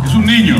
Es un niño.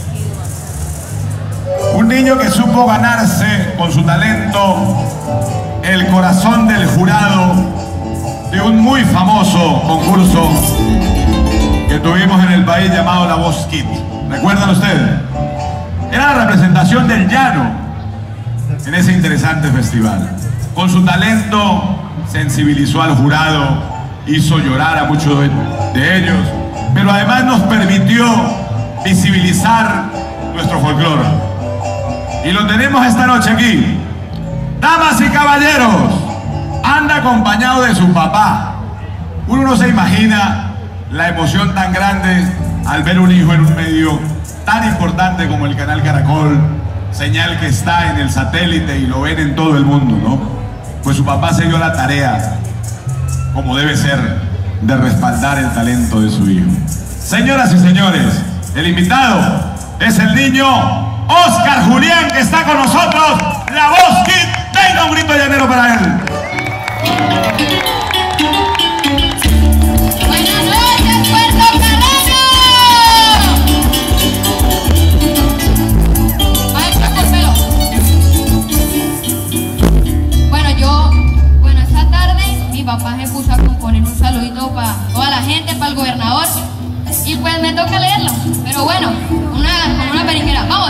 Un niño que supo ganarse con su talento el corazón del jurado de un muy famoso concurso que tuvimos en el país llamado La Voz Kids. ¿Recuerdan ustedes? Era la representación del llano en ese interesante festival. Con su talento sensibilizó al jurado, hizo llorar a muchos de ellos, pero además nos permitió visibilizar nuestro folclore. Y lo tenemos esta noche aquí. Damas y caballeros, anda acompañado de su papá. Uno no se imagina la emoción tan grande al ver un hijo en un medio tan importante como el canal Caracol, señal que está en el satélite y lo ven en todo el mundo, ¿no? Pues su papá se dio la tarea, como debe ser, de respaldar el talento de su hijo. Señoras y señores, el invitado es el niño Oscar Julián, que está con nosotros. La Voz Kids, venga un grito llanero para él. Buenas noches, Puerto Caleño. Maestro Corpelo. Bueno, esta tarde mi papá se puso a componer un saludito para toda la gente, para el gobernador, y pues me toca leerlo, pero bueno, con una periquera. Vamos.